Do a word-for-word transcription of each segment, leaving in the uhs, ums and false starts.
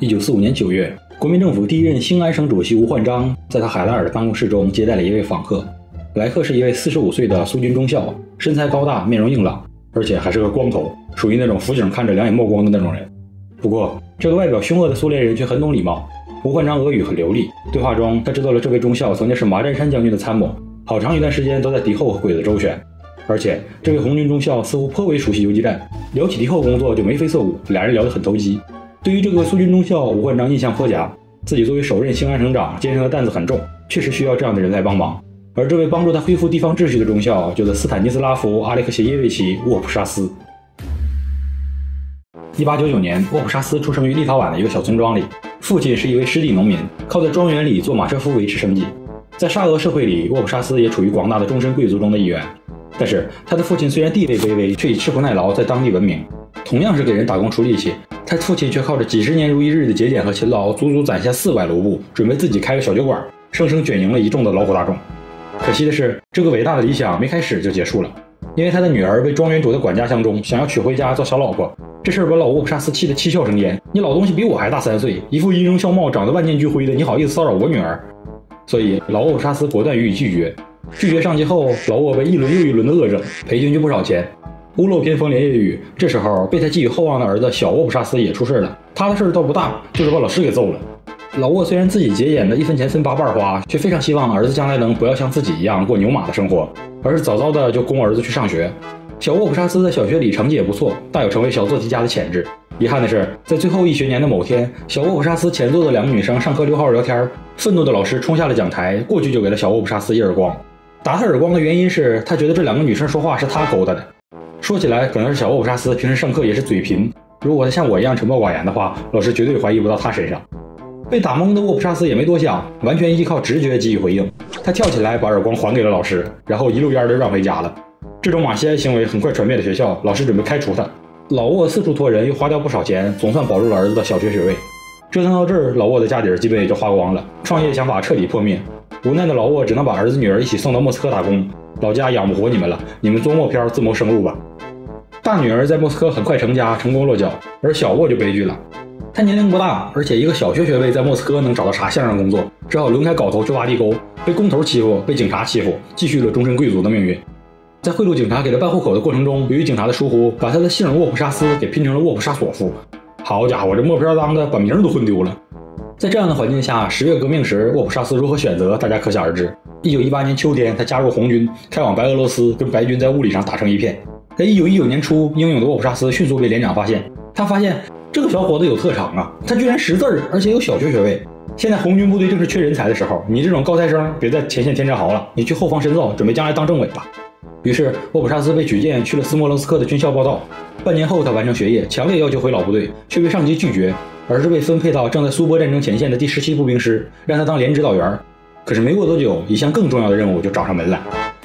一九四五年九月，国民政府第一任兴安省主席吴焕章在他海拉尔的办公室中接待了一位访客。来客是一位四十五岁的苏军中校，身材高大，面容硬朗，而且还是个光头，属于那种辅警看着两眼冒光的那种人。不过，这个外表凶恶的苏联人却很懂礼貌。吴焕章俄语很流利，对话中他知道了这位中校曾经是马占山将军的参谋，好长一段时间都在敌后和鬼子周旋。而且，这位红军中校似乎颇为熟悉游击战，聊起敌后工作就眉飞色舞，俩人聊得很投机。对于这个苏军中校，吴焕章印象颇佳，自己作为首任兴安省长，肩上的担子很重，确实需要这样的人来帮忙。而这位帮助他恢复地方秩序的中校，就是斯坦尼斯拉夫·阿列克谢耶维奇·沃普沙斯。一八九九年，沃普沙斯出生于立陶宛的一个小村庄里，父亲是一位失地农民，靠在庄园里做马车夫维持生计。在沙俄社会里，沃普沙斯也处于广大的终身贵族中的一员。但是他的父亲虽然地位卑微，却以吃苦耐劳在当地闻名。同样是给人打工出力气，他父亲却靠着几十年如一日的节俭和勤劳，足足攒下四百卢布，准备自己开个小酒馆，生生卷赢了一众的劳苦大众。可惜的是，这个伟大的理想没开始就结束了，因为他的女儿被庄园主的管家相中，想要娶回家做小老婆。这事儿把老沃普沙斯气得七窍生烟，你老东西比我还大三岁，一副音容笑貌，长得万念俱灰的，你好意思骚扰我女儿？所以老沃普沙斯果断予以拒绝。拒绝上机后，老沃被一轮又一轮的恶整，赔进去不少钱。屋漏偏逢连夜雨，这时候被他寄予厚望的儿子小沃普沙斯也出事了。他的事儿倒不大，就是把老师给揍了。老沃虽然自己节俭的一分钱分八瓣花，却非常希望儿子将来能不要像自己一样过牛马的生活，而是早早的就供儿子去上学。小沃普沙斯在小学里成绩也不错，大有成为小做题家的潜质。遗憾的是，在最后一学年的某天，小沃普沙斯前座的两个女生上课溜号聊天，愤怒的老师冲下了讲台，过去就给了小沃普沙斯一耳光。打他耳光的原因是他觉得这两个女生说话是他勾搭的。说起来，可能是小沃普沙斯平时上课也是嘴贫，如果他像我一样沉默寡言的话，老师绝对怀疑不到他身上。被打懵的沃普沙斯也没多想，完全依靠直觉给予回应。他跳起来把耳光还给了老师，然后一溜烟的绕回家了。这种马歇行为很快传遍了学校，老师准备开除他。老沃四处托人，又花掉不少钱，总算保住了儿子的小学学位。折腾到这儿，老沃的家底儿基本也就花光了，创业想法彻底破灭。无奈的老沃只能把儿子女儿一起送到莫斯科打工，老家养不活你们了，你们做默片自谋生路吧。大女儿在莫斯科很快成家，成功落脚，而小沃就悲剧了。他年龄不大，而且一个小学学位在莫斯科能找到啥像样工作，只好轮开镐头去挖地沟，被工头欺负，被警察欺负，继续了终身贵族的命运。在贿赂警察给他办户口的过程中，由于警察的疏忽，把他的姓沃普沙斯给拼成了沃普沙索夫。好家伙，这默片当的把名都混丢了。在这样的环境下，十月革命时沃普沙斯如何选择，大家可想而知。一九一八年秋天，他加入红军，开往白俄罗斯，跟白军在物理上打成一片。在一九一九年初，英勇的沃普沙斯迅速被连长发现，他发现这个小伙子有特长啊，他居然识字儿，而且有小学学位。现在红军部队正是缺人才的时候，你这种高材生别在前线添战壕了，你去后方深造，准备将来当政委吧。于是沃普沙斯被举荐去了斯莫棱斯克的军校报道。半年后，他完成学业，强烈要求回老部队，却被上级拒绝，而是被分配到正在苏波战争前线的第十七步兵师，让他当连指导员。可是没过多久，一项更重要的任务就找上门来。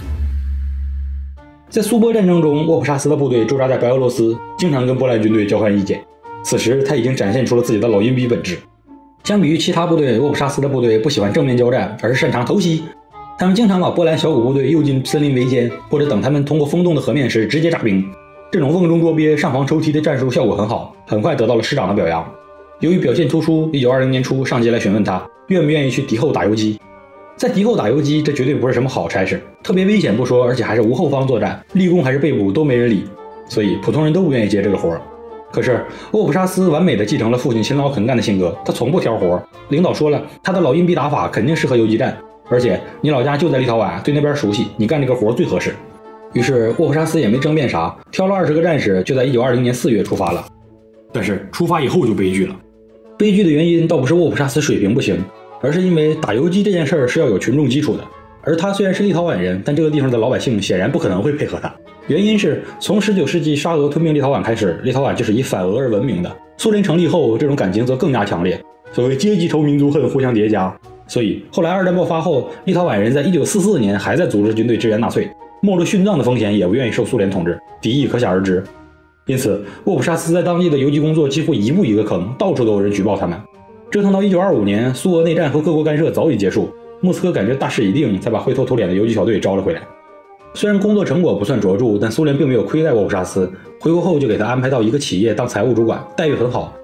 在苏波战争中，沃普沙斯的部队驻扎在白俄罗斯，经常跟波兰军队交换意见。此时他已经展现出了自己的老阴逼本质。相比于其他部队，沃普沙斯的部队不喜欢正面交战，而是擅长偷袭。他们经常把波兰小股部队诱进森林围歼，或者等他们通过风洞的河面时直接扎兵。这种瓮中捉鳖、上防抽梯的战术效果很好，很快得到了师长的表扬。由于表现突出，一九二零年初，上级来询问他愿不愿意去敌后打游击。在敌后打游击，这绝对不是什么好差事，特别危险不说，而且还是无后方作战，立功还是被捕都没人理，所以普通人都不愿意接这个活。可是沃普沙斯完美的继承了父亲勤劳肯干的性格，他从不挑活。领导说了，他的老阴逼打法肯定适合游击战，而且你老家就在立陶宛，对那边熟悉，你干这个活最合适。于是沃普沙斯也没争辩啥，挑了二十个战士，就在一九二零年四月出发了。但是出发以后就悲剧了。悲剧的原因倒不是沃普沙斯水平不行，而是因为打游击这件事儿是要有群众基础的，而他虽然是立陶宛人，但这个地方的老百姓显然不可能会配合他。原因是从十九世纪沙俄吞并立陶宛开始，立陶宛就是以反俄而闻名的。苏联成立后，这种感情则更加强烈，所谓阶级仇民族恨互相叠加。所以后来二战爆发后，立陶宛人在一九四四年还在组织军队支援纳粹，没入殉葬的风险也不愿意受苏联统治，敌意可想而知。因此沃普沙斯在当地的游击工作几乎一步一个坑，到处都有人举报他们。折腾到一九二五年，苏俄内战和各国干涉早已结束，莫斯科感觉大势已定，才把灰头土脸的游击小队招了回来。虽然工作成果不算卓著，但苏联并没有亏待沃普沙斯，回国后就给他安排到一个企业当财务主管，待遇很好。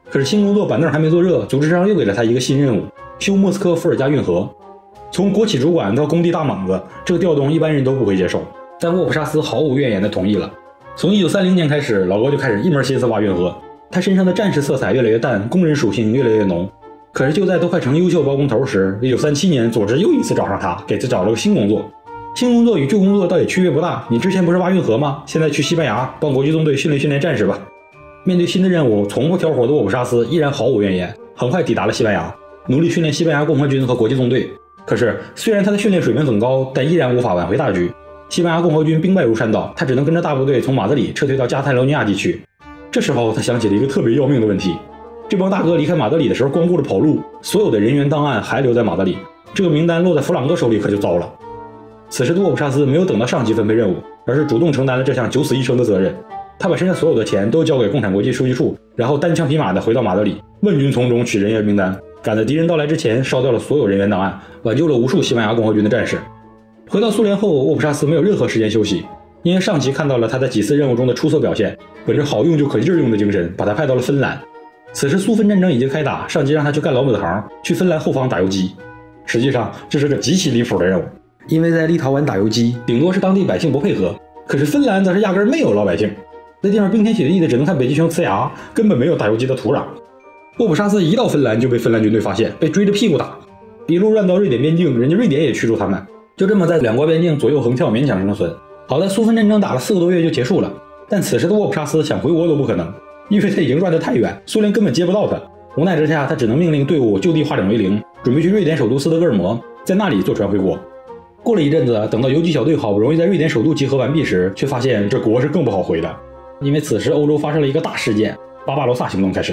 可是新工作板凳还没坐热，组织上又给了他一个新任务，修莫斯科伏尔加运河。从国企主管到工地大猛子，这个调动一般人都不会接受，但沃普沙斯毫无怨言地同意了。从一九三零年开始，老高就开始一门心思挖运河，他身上的战士色彩越来越淡，工人属性越来越浓。可是就在都快成优秀包工头时，一九三七年组织又一次找上他，给他找了个新工作。新工作与旧工作倒也区别不大，你之前不是挖运河吗？现在去西班牙帮国际纵队训练训练战士吧。面对新的任务，从不挑活的沃普沙斯依然毫无怨言，很快抵达了西班牙，努力训练西班牙共和军和国际纵队。可是虽然他的训练水平很高，但依然无法挽回大局。西班牙共和军兵败如山倒，他只能跟着大部队从马德里撤退到加泰罗尼亚地区。这时候他想起了一个特别要命的问题，这帮大哥离开马德里的时候光顾着跑路，所有的人员档案还留在马德里，这个名单落在弗朗哥手里可就糟了。此时的沃普沙斯没有等到上级分配任务，而是主动承担了这项九死一生的责任。他把身上所有的钱都交给共产国际书记处，然后单枪匹马地回到马德里，问军从中取人员名单，赶在敌人到来之前烧掉了所有人员档案，挽救了无数西班牙共和军的战士。回到苏联后，沃普沙斯没有任何时间休息，因为上级看到了他在几次任务中的出色表现，本着好用就可劲儿用的精神，把他派到了芬兰。此时苏芬战争已经开打，上级让他去干老本行，去芬兰后方打游击。实际上这是个极其离谱的任务，因为在立陶宛打游击顶多是当地百姓不配合，可是芬兰则是压根没有老百姓，那地方冰天雪地的，只能看北极熊呲牙，根本没有打游击的土壤。沃普沙斯一到芬兰就被芬兰军队发现，被追着屁股打，一路乱到瑞典边境，人家瑞典也驱逐他们，就这么在两国边境左右横跳，勉强生存。好在苏芬战争打了四个多月就结束了，但此时的沃普沙斯想回国都不可能，因为他已经转得太远，苏联根本接不到他。无奈之下，他只能命令队伍就地化整为零，准备去瑞典首都斯德哥尔摩，在那里坐船回国。过了一阵子，等到游击小队好不容易在瑞典首都集合完毕时，却发现这国是更不好回的，因为此时欧洲发生了一个大事件，巴巴罗萨行动开始了。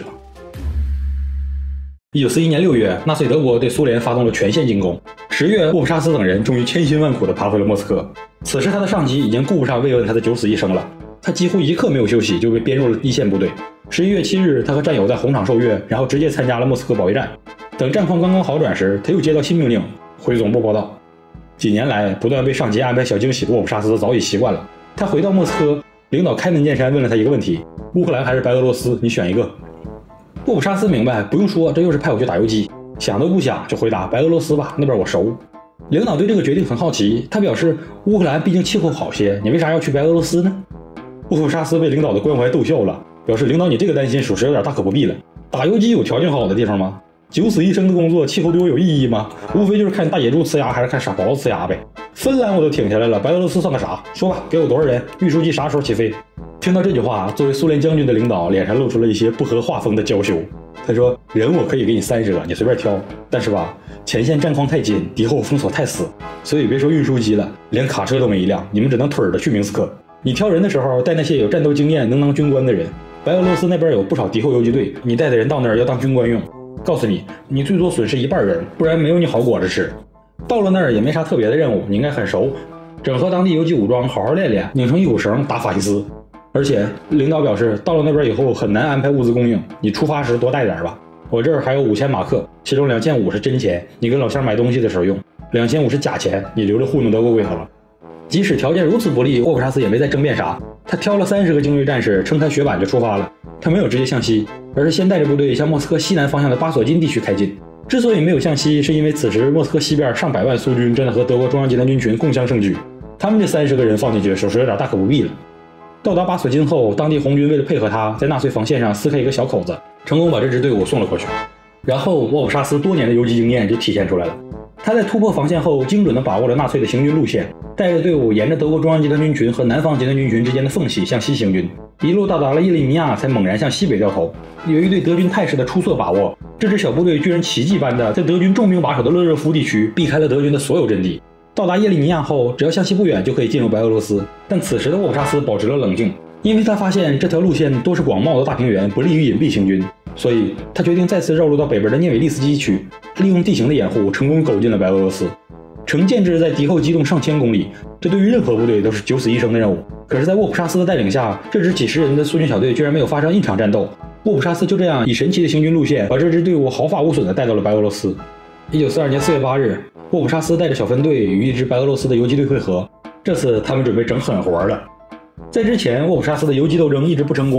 一九四一年六月，纳粹德国对苏联发动了全线进攻。十月，沃普沙斯等人终于千辛万苦地爬回了莫斯科。此时他的上级已经顾不上慰问他的九死一生了，他几乎一刻没有休息就被编入了一线部队。十一月七日，他和战友在红场受阅，然后直接参加了莫斯科保卫战。等战况刚刚好转时，他又接到新命令，回总部报道。几年来不断被上级安排小惊喜的沃普沙斯早已习惯了。他回到莫斯科，领导开门见山问了他一个问题：乌克兰还是白俄罗斯，你选一个。沃普沙斯明白不用说，这又是派我去打游击，想都不想就回答白俄罗斯吧，那边我熟。领导对这个决定很好奇，他表示乌克兰毕竟气候好些，你为啥要去白俄罗斯呢？沃普沙斯被领导的关怀逗笑了，表示领导你这个担心属实有点大可不必了。打游击有条件好的地方吗？九死一生的工作，气候对我有意义吗？无非就是看大野猪呲牙还是看傻狍子呲牙呗。芬兰我都挺下来了，白俄罗斯算个啥？说吧，给我多少人？运输机啥时候起飞？听到这句话，作为苏联将军的领导脸上露出了一些不合画风的娇羞。他说：人我可以给你三十个，你随便挑，但是吧，前线战况太紧，敌后封锁太死，所以别说运输机了，连卡车都没一辆，你们只能腿着去明斯克。你挑人的时候带那些有战斗经验能当军官的人，白俄罗斯那边有不少敌后游击队，你带的人到那儿要当军官用。告诉你，你最多损失一半人，不然没有你好果子吃。到了那儿也没啥特别的任务，你应该很熟，整合当地游击武装，好好练练，拧成一股绳打法西斯。而且领导表示，到了那边以后很难安排物资供应，你出发时多带点吧。我这儿还有五千马克，其中两千五是真钱，你跟老乡买东西的时候用；两千五是假钱，你留着糊弄德国鬼头了。即使条件如此不利，沃普沙斯也没再争辩啥，他挑了三十个精锐战士，撑开雪板就出发了。他没有直接向西，而是先带着部队向莫斯科西南方向的巴索金地区开进。之所以没有向西，是因为此时莫斯科西边上百万苏军正在和德国中央集团军群共襄盛举，他们这三十个人放进去，属实有点大可不必了。到达巴索金后，当地红军为了配合他，在纳粹防线上撕开一个小口子，成功把这支队伍送了过去。然后沃普沙斯多年的游击经验就体现出来了。他在突破防线后，精准地把握了纳粹的行军路线，带着队伍沿着德国中央集团军群和南方集团军群之间的缝隙向西行军，一路到达了叶利尼亚，才猛然向西北掉头。由于对德军态势的出色把握，这支小部队居然奇迹般的在德军重兵把守的勒热夫地区避开了德军的所有阵地。到达叶利尼亚后，只要向西不远就可以进入白俄罗斯。但此时的沃普沙斯保持了冷静，因为他发现这条路线都是广袤的大平原，不利于隐蔽行军，所以他决定再次绕路到北边的涅韦利斯基区，利用地形的掩护，成功苟进了白俄罗斯。城建制在敌后机动上千公里，这对于任何部队都是九死一生的任务。可是，在沃普沙斯的带领下，这支几十人的苏军小队居然没有发生一场战斗。沃普沙斯就这样以神奇的行军路线，把这支队伍毫发无损地带到了白俄罗斯。一九四二年四月八日，沃普沙斯带着小分队与一支白俄罗斯的游击队会合，这次他们准备整狠活了。在之前，沃普沙斯的游击斗争一直不成功，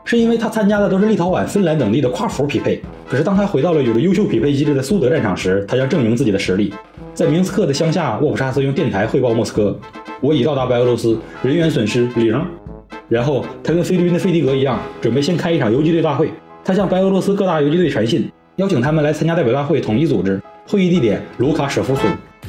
是因为他参加的都是立陶宛、芬兰等地的跨服匹配。可是当他回到了有着优秀匹配机制的苏德战场时，他将证明自己的实力。在明斯克的乡下，沃普沙斯用电台汇报莫斯科：“我已到达白俄罗斯，人员损失零。”然后他跟菲律宾的费迪格一样，准备先开一场游击队大会。他向白俄罗斯各大游击队传信，邀请他们来参加代表大会，统一组织。会议地点卢卡舍夫村。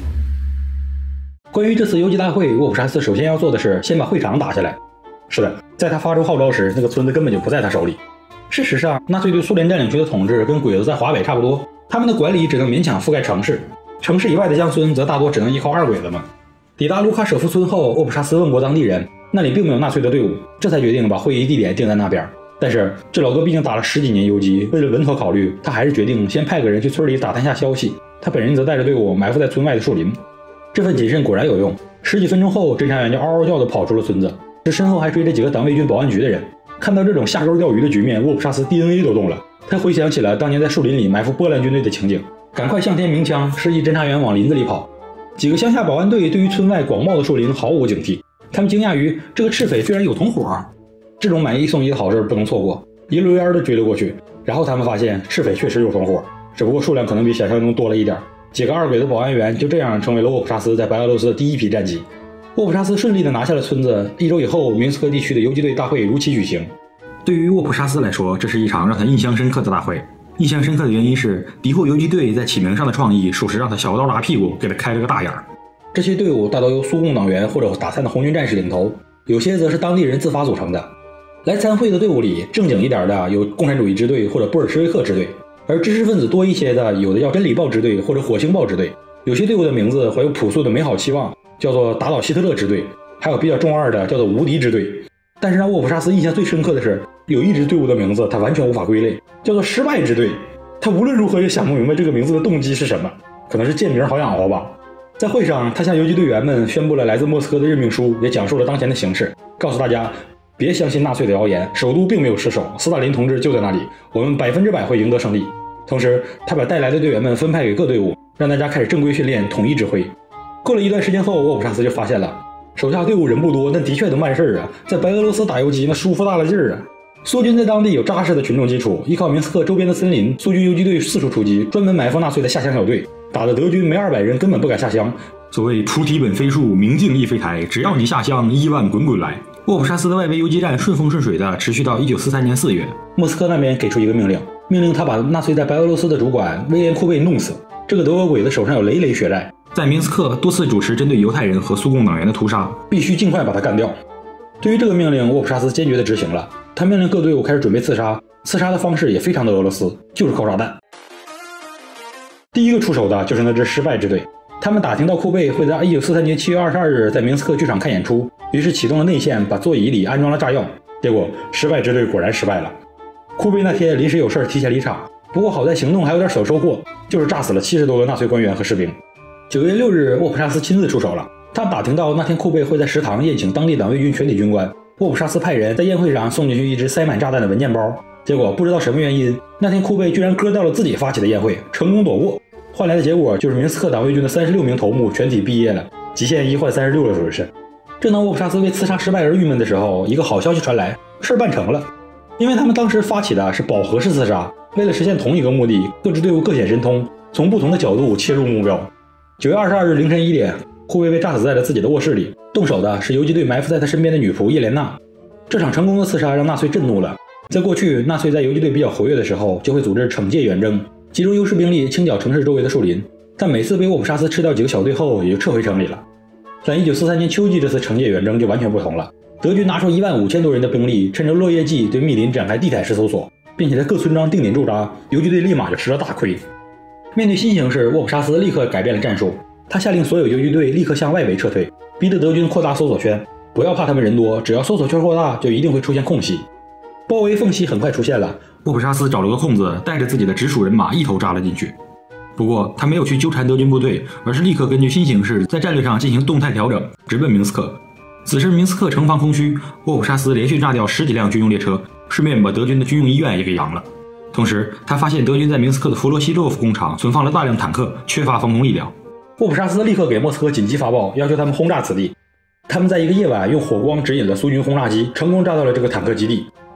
关于这次游击大会，沃普沙斯首先要做的是先把会场打下来。是的，在他发出号召时，那个村子根本就不在他手里。事实上，纳粹对苏联占领区的统治跟鬼子在华北差不多，他们的管理只能勉强覆盖城市，城市以外的乡村则大多只能依靠二鬼子们。抵达卢卡舍夫村后，沃普沙斯问过当地人，那里并没有纳粹的队伍，这才决定把会议地点定在那边。但是这老哥毕竟打了十几年游击，为了稳妥考虑，他还是决定先派个人去村里打探下消息，他本人则带着队伍埋伏在村外的树林。这份谨慎果然有用，十几分钟后，侦查员就嗷嗷叫地跑出了村子，这身后还追着几个党卫军保安局的人。看到这种下钩钓鱼的局面，沃普沙斯 D N A 都动了，他回想起了当年在树林里埋伏波兰军队的情景，赶快向天鸣枪，示意侦查员往林子里跑。几个乡下保安队对于村外广袤的树林毫无警惕，他们惊讶于这个赤匪居然有同伙，这种买一送一的好事不能错过，一溜烟的追了过去。然后他们发现赤匪确实有同伙，只不过数量可能比想象中多了一点。几个二鬼的保安员就这样成为了沃普沙斯在白俄罗斯的第一批战机。沃普沙斯顺利地拿下了村子。一周以后，明斯克地区的游击队大会如期举行。对于沃普沙斯来说，这是一场让他印象深刻的大会。印象深刻的原因是，敌后游击队在起名上的创意，属实让他小刀拉屁股，给他开了个大眼儿。这些队伍大多由苏共党员或者打散的红军战士领头，有些则是当地人自发组成的。来参会的队伍里，正经一点的有共产主义支队或者布尔什维克支队，而知识分子多一些的，有的叫真理报支队或者火星报支队。有些队伍的名字怀有朴素的美好期望，叫做打倒希特勒支队，还有比较中二的叫做无敌支队。但是让沃普沙斯印象最深刻的是，有一支队伍的名字他完全无法归类，叫做失败支队。他无论如何也想不明白这个名字的动机是什么，可能是见名好养活吧。在会上，他向游击队员们宣布了来自莫斯科的任命书，也讲述了当前的形势，告诉大家别相信纳粹的谣言，首都并没有失守，斯大林同志就在那里，我们百分之百会赢得胜利。同时他把带来的队员们分派给各队伍，让大家开始正规训练，统一指挥。过了一段时间后，沃普沙斯就发现了手下队伍人不多，但的确能办事啊，在白俄罗斯打游击那舒服大了劲儿啊。苏军在当地有扎实的群众基础，依靠明斯克周边的森林，苏军游击队四处出击，专门埋伏纳粹的下乡小队，打得德军没二百人根本不敢下乡。所谓菩提本非树，明镜亦非台，只要你下乡，亿万滚滚来。沃普沙斯的外围游击战顺风顺水的持续到一九四三年四月，莫斯科那边给出一个命令，命令他把纳粹在白俄罗斯的主管威廉库贝弄死。这个德国鬼子手上有累累血债，在明斯克多次主持针对犹太人和苏共党员的屠杀，必须尽快把他干掉。对于这个命令，沃普沙斯坚决地执行了。他命令各队伍开始准备刺杀，刺杀的方式也非常的俄罗斯，就是靠炸弹。第一个出手的就是那支失败支队，他们打听到库贝会在一九四三年七月二十二日在明斯克剧场看演出，于是启动了内线，把座椅里安装了炸药。结果失败支队果然失败了。库贝那天临时有事提前离场，不过好在行动还有点小收获，就是炸死了七十多个纳粹官员和士兵。九月六日，沃普沙斯亲自出手了。他打听到那天库贝会在食堂宴请当地党卫军全体军官，沃普沙斯派人在宴会上送进去一只塞满炸弹的文件包。结果不知道什么原因，那天库贝居然割掉了自己发起的宴会，成功躲过。换来的结果就是明斯克党卫军的三十六名头目全体毕业了，极限一换三十六了，属于是。正当沃普沙斯为刺杀失败而郁闷的时候，一个好消息传来，事儿办成了。因为他们当时发起的是饱和式刺杀，为了实现同一个目的，各支队伍各显神通，从不同的角度切入目标。九月二十二日凌晨一点，库贝被炸死在了自己的卧室里，动手的是游击队埋伏在他身边的女仆叶莲娜。这场成功的刺杀让纳粹震怒了。在过去，纳粹在游击队比较活跃的时候，就会组织惩戒远征，集中优势兵力清剿城市周围的树林，但每次被沃普沙斯吃掉几个小队后，也就撤回城里了。但一九四三年秋季这次惩戒远征就完全不同了，德军拿出一万五千多人的兵力，趁着落叶季对密林展开地毯式搜索，并且在各村庄定点驻扎，游击队立马就吃了大亏。面对新形势，沃普沙斯立刻改变了战术，他下令所有游击队立刻向外围撤退，逼得德军扩大搜索圈，不要怕他们人多，只要搜索圈扩大，就一定会出现空隙。包围缝隙很快出现了，沃普沙斯找了个空子，带着自己的直属人马一头扎了进去。不过他没有去纠缠德军部队，而是立刻根据新形势在战略上进行动态调整，直奔明斯克。此时明斯克城防空虚，沃普沙斯连续炸掉十几辆军用列车，顺便把德军的军用医院也给扬了。同时他发现德军在明斯克的弗罗西洛夫工厂存放了大量坦克，缺乏防空力量。沃普沙斯立刻给莫斯科紧急发报，要求他们轰炸此地。他们在一个夜晚用火光指引了苏军轰炸机，成功炸到了这个坦克基地。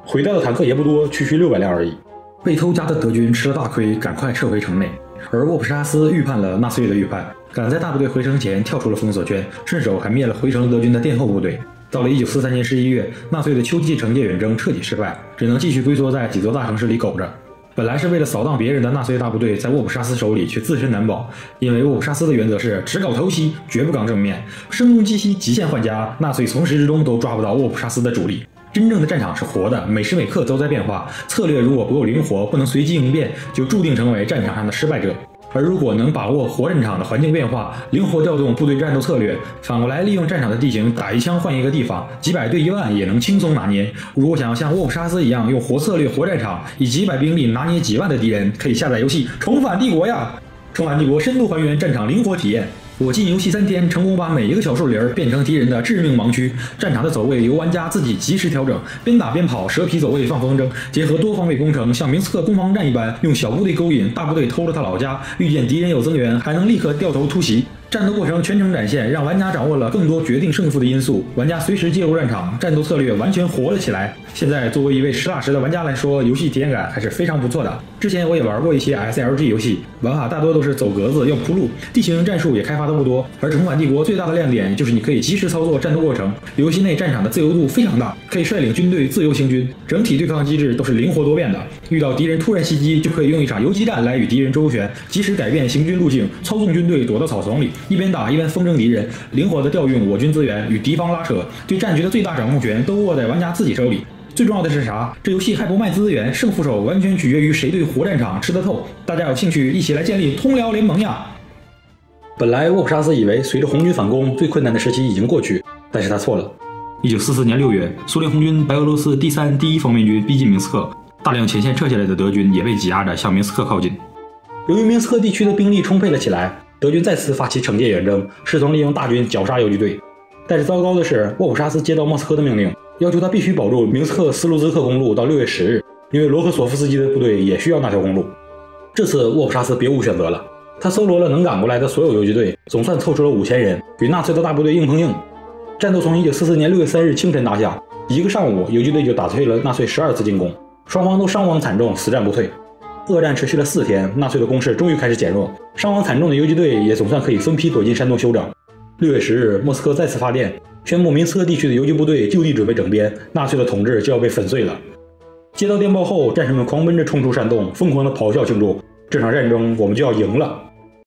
毁掉的坦克也不多，区区六百辆而已。被偷家的德军吃了大亏，赶快撤回城内。而沃普沙斯预判了纳粹的预判，赶在大部队回城前跳出了封锁圈，顺手还灭了回城德军的殿后部队。到了一九四三年十一月，纳粹的秋季惩戒远征彻底失败，只能继续龟缩在几座大城市里苟着。本来是为了扫荡别人的纳粹大部队，在沃普沙斯手里却自身难保，因为沃普沙斯的原则是只搞偷袭，绝不搞正面，声东击西，极限换家，纳粹从始至终都抓不到沃普沙斯的主力。真正的战场是活的，每时每刻都在变化，策略如果不够灵活，不能随机应变，就注定成为战场上的失败者。而如果能把握活战场的环境变化，灵活调动部队战斗策略，反过来利用战场的地形打一枪换一个地方，几百对一万也能轻松拿捏。如果想要像沃普沙斯一样用活策略活战场，以几百兵力拿捏几万的敌人，可以下载游戏《重返帝国》呀！重返帝国深度还原战场灵活体验。我进游戏三天，成功把每一个小树林变成敌人的致命盲区。战场的走位由玩家自己及时调整，边打边跑，蛇皮走位放风筝，结合多方位工程，像明斯克攻防战一般，用小部队勾引，大部队偷了他老家，遇见敌人有增援，还能立刻掉头突袭。战斗过程全程展现，让玩家掌握了更多决定胜负的因素，玩家随时介入战场，战斗策略完全活了起来。现在作为一位实打实的玩家来说，游戏体验感还是非常不错的。之前我也玩过一些 S L G 游戏，玩法大多都是走格子要铺路，地形战术也开发的不多。而重返帝国最大的亮点就是你可以及时操作战斗过程，游戏内战场的自由度非常大，可以率领军队自由行军，整体对抗机制都是灵活多变的。遇到敌人突然袭击，就可以用一场游击战来与敌人周旋，及时改变行军路径，操纵军队躲到草丛里，一边打一边风筝敌人，灵活的调用我军资源与敌方拉扯，对战局的最大掌控权都握在玩家自己手里。最重要的是啥？这游戏还不卖资源，胜负手完全取决于谁对活战场吃得透。大家有兴趣一起来建立通辽联盟呀！本来沃普沙斯以为随着红军反攻，最困难的时期已经过去，但是他错了。一九四四年六月，苏联红军白俄罗斯第三、第一方面军逼近明斯克，大量前线撤下来的德军也被挤压着向明斯克靠近。由于明斯克地区的兵力充沛了起来，德军再次发起惩戒远征，试图利用大军绞杀游击队。但是糟糕的是，沃普沙斯接到莫斯科的命令，要求他必须保住明斯克斯卢兹克公路到六月十日，因为罗克索夫斯基的部队也需要那条公路。这次沃普沙斯别无选择了，他搜罗了能赶过来的所有游击队，总算凑出了五千人，与纳粹的大部队硬碰硬。战斗从一九四四年六月三日清晨打响，一个上午，游击队就打退了纳粹十二次进攻，双方都伤亡惨重，死战不退。恶战持续了四天，纳粹的攻势终于开始减弱，伤亡惨重的游击队也总算可以分批躲进山洞休整。六月十日，莫斯科再次发电，宣布明斯克地区的游击部队就地准备整编，纳粹的统治就要被粉碎了。接到电报后，战士们狂奔着冲出山洞，疯狂地咆哮庆祝，这场战争我们就要赢了。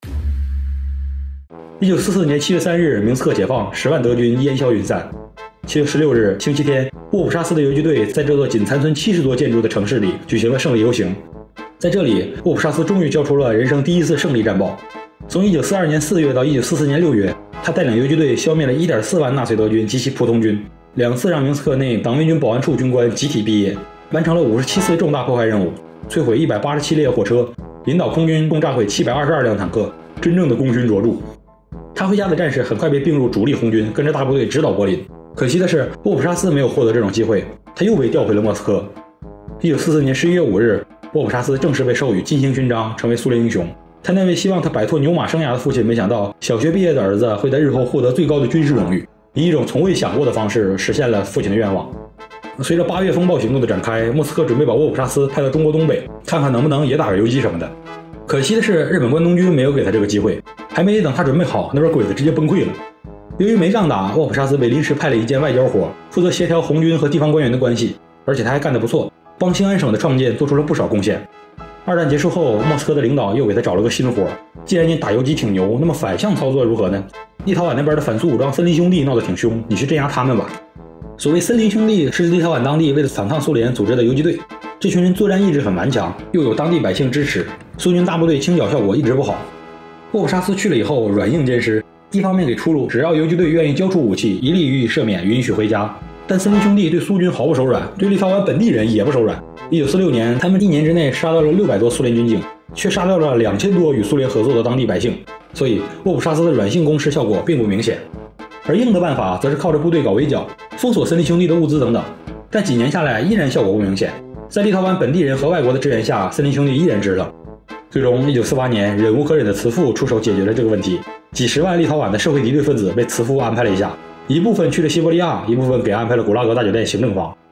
一九四四年七月三日，明斯克解放，十万德军烟消云散。七月十六日，星期天，沃普沙斯的游击队在这座仅残存七十多建筑的城市里举行了胜利游行。在这里，沃普沙斯终于交出了人生第一次胜利战报。从一九四二年四月到一九四四年六月，他带领游击队消灭了 一点四万纳粹德军及其普通军，两次让明斯克内党卫军保安处军官集体毕业，完成了五十七次重大破坏任务，摧毁一百八十七列火车，领导空军共炸毁七百二十二辆坦克，真正的功勋卓著。他回家的战士很快被并入主力红军，跟着大部队直捣柏林。可惜的是，沃普沙斯没有获得这种机会，他又被调回了莫斯科。一九四四年十一月五日，沃普沙斯正式被授予金星勋章，成为苏联英雄。他那位希望他摆脱牛马生涯的父亲，没想到小学毕业的儿子会在日后获得最高的军事荣誉，以一种从未想过的方式实现了父亲的愿望。随着八月风暴行动的展开，莫斯科准备把沃普沙斯派到中国东北，看看能不能也打个游击什么的。可惜的是，日本关东军没有给他这个机会，还没等他准备好，那边鬼子直接崩溃了。由于没仗打，沃普沙斯被临时派了一件外交活，负责协调红军和地方官员的关系，而且他还干得不错，帮兴安省的创建做出了不少贡献。二战结束后，莫斯科的领导又给他找了个新活，既然你打游击挺牛，那么反向操作如何呢？立陶宛那边的反苏武装森林兄弟闹得挺凶，你去镇压他们吧。所谓森林兄弟是立陶宛当地为了反抗苏联组织的游击队，这群人作战意志很顽强，又有当地百姓支持，苏军大部队清剿效果一直不好。沃普沙斯去了以后软硬兼施，一方面给出路，只要游击队愿意交出武器，一律予以赦免，允许回家。但森林兄弟对苏军毫不手软，对立陶宛本地人也不手软。一九四六年，他们一年之内杀掉了六百多苏联军警，却杀掉了两千多与苏联合作的当地百姓。所以，沃普沙斯的软性攻势效果并不明显，而硬的办法则是靠着部队搞围剿，封锁森林兄弟的物资等等。但几年下来，依然效果不明显。在立陶宛本地人和外国的支援下，森林兄弟依然支棱。最终，一九四八年，忍无可忍的慈父出手解决了这个问题，几十万立陶宛的社会敌对分子被慈父安排了一下。一部分去了西伯利亚，一部分给安排了古拉格大酒店行政房。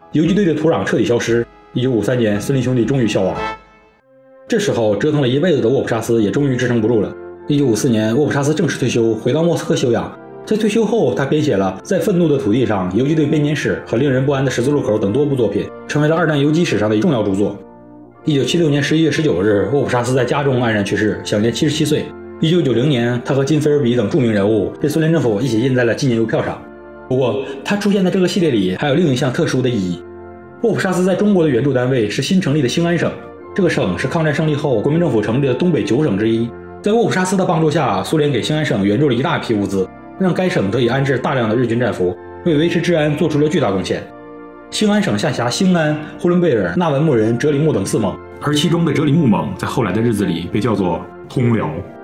游击队的土壤彻底消失。一九五三年，森林兄弟终于消亡。这时候，折腾了一辈子的沃普沙斯也终于支撑不住了。一九五四年，沃普沙斯正式退休，回到莫斯科休养。在退休后，他编写了《在愤怒的土地上》《游击队编年史》和《令人不安的十字路口》等多部作品，成为了二战游击史上的重要著作。一九七六年十一月十九日，沃普沙斯在家中安然去世，享年七十七岁。一九九零年，他和金菲尔比等著名人物被苏联政府一起印在了纪念邮票上。不过，他出现在这个系列里还有另一项特殊的意义。沃普沙斯在中国的援助单位是新成立的兴安省，这个省是抗战胜利后国民政府成立的东北九省之一。在沃普沙斯的帮助下，苏联给兴安省援助了一大批物资，让该省得以安置大量的日军战俘，为维持治安做出了巨大贡献。兴安省下辖兴安、呼伦贝尔、纳文牧人、哲里木等四盟，而其中的哲里木盟在后来的日子里被叫做通辽。